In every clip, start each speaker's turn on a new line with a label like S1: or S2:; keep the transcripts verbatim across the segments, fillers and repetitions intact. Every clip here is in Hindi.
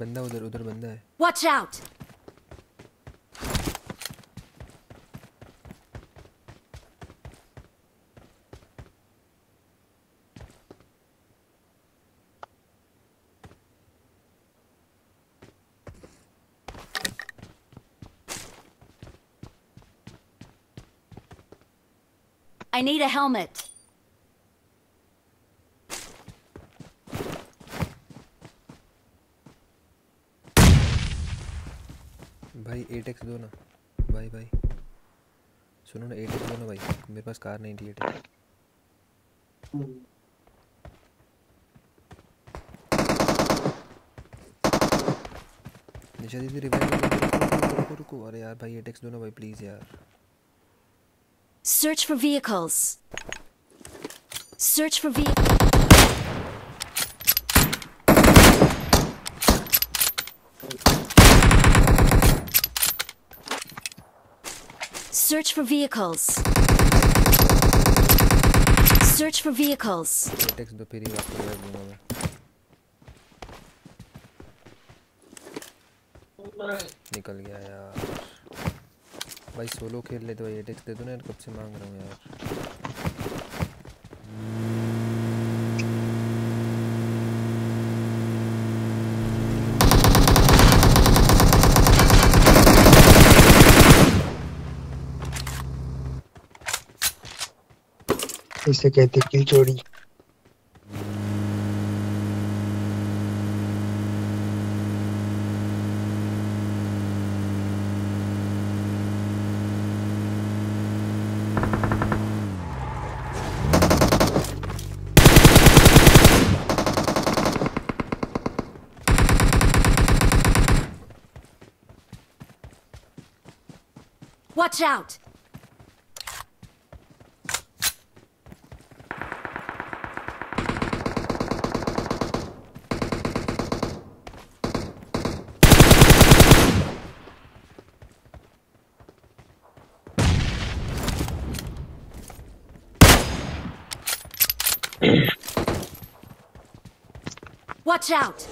S1: बंदा उधर उधर बंदा है।
S2: Watch out! I need a helmet.
S1: भाई एट एक्स दो ना भाई भाई सुनो ना एट एक्स दो ना भाई मेरे पास कार नहीं थी एट एक्स। निशा दीदी रिवाइव रुको रुको अरे यार भाई एट एक्स दो ना भाई प्लीज यार।
S2: Search for vehicles. Search for vehicles. Search for vehicles. Search for vehicles.
S1: Eight X दो फिर ही वापस रिवाइव दूंगा मैं। निकल गया यार भाई सोलो खेल ले तो भाई एट एक्स दे दो ना यार कब से मांग रहा हूँ यार।
S3: इसे कहते किल चोरी।
S2: Watch out! Watch out!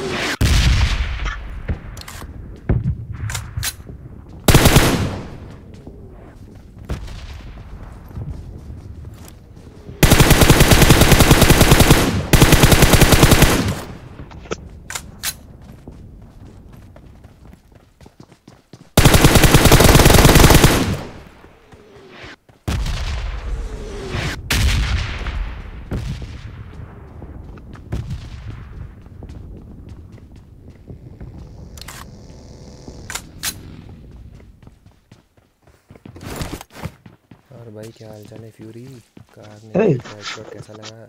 S1: और भाई क्या हाल चाल है फ्यूरी कार ने
S3: Hey.
S1: हेडशॉट कैसा लगा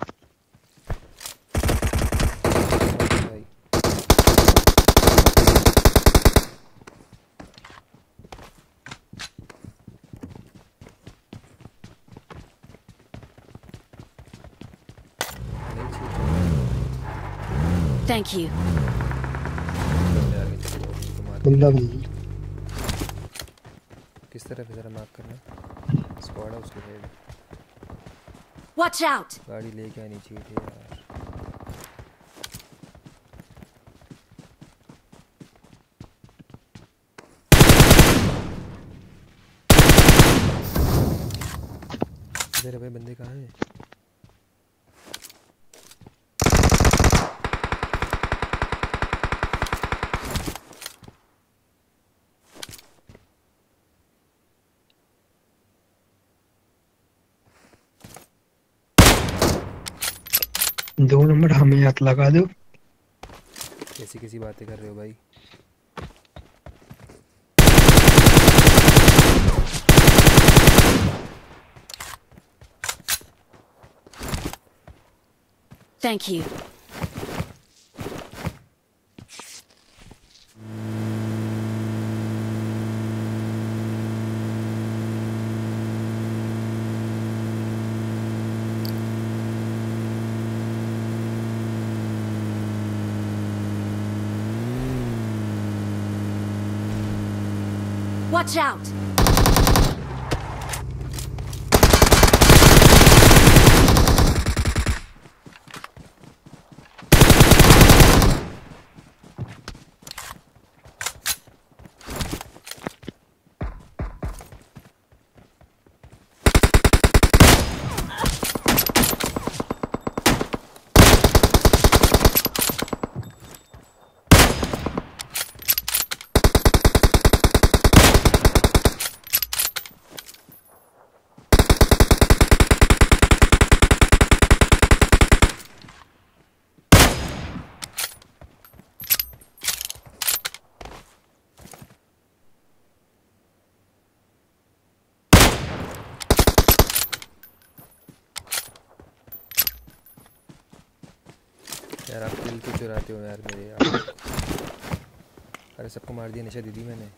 S1: भाई।
S2: Thank you.
S3: बंदा भी
S1: किस तरफ जरा मार्क करना स्क्वाड है उसके साइड।
S2: Watch out!
S1: गाड़ी लेके आनी चाहिए थी यार। इधर भाई बंदे कहाँ हैं?
S3: दो नंबर हमें हाथ लगा दो।
S1: कैसी कैसी बातें कर रहे हो भाई?
S2: Thank you. Watch out!
S1: यार आप किल क्यों चुराते हो यार मेरे यार। अरे सबको मार दिया निशा दीदी मैंने।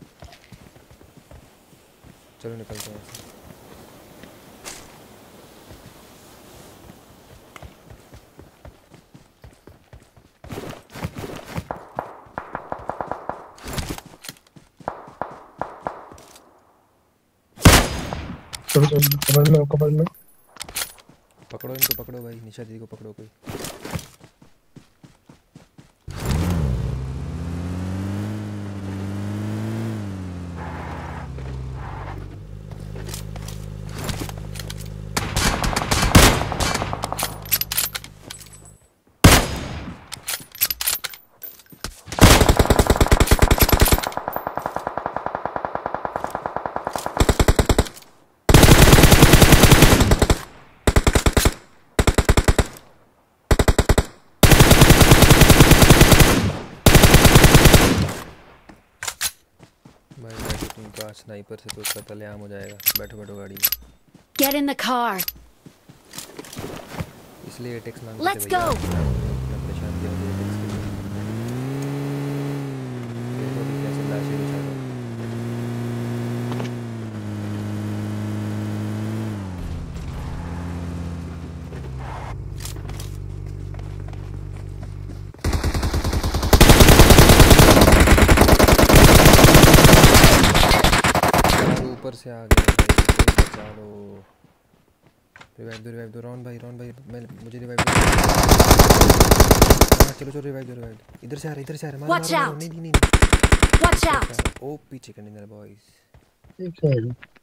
S1: चलो निकलते हैं ऐसे।
S3: चलो चलो कवर में कवर में।
S1: पकड़ो इनको पकड़ो भाई निशा दीदी को पकड़ो कोई। भाई बैठो तुमको आज स्नाइपर से तो उसका तलेआम हो जाएगा। बैठो बैठो गाड़ी में।
S2: Get in the car.
S1: इसलिए एटेक्स मांगते
S2: Let's
S1: थे भैया।
S2: go.
S1: इतना परेशान किया मुझे एटेक्स के लिए। देखो अभी कैसे लाशें बिछा रहा हूँ। ऊपर से आ गए भाई बचा लो। रिवाइव दो रिवाइव दो रॉन भाई रॉन भाई मैं मुझे रिवाइव दो। हाँ चलो चलो रिवाइव दो रिवाइव दो। इधर से आ रहा इधर से आ रहा मारो
S2: Watch
S1: मारो मारो
S2: out.
S1: नहीं नहीं नहीं
S2: Watch out.
S1: ओ पीछे करने बॉयज।
S3: ठीक है।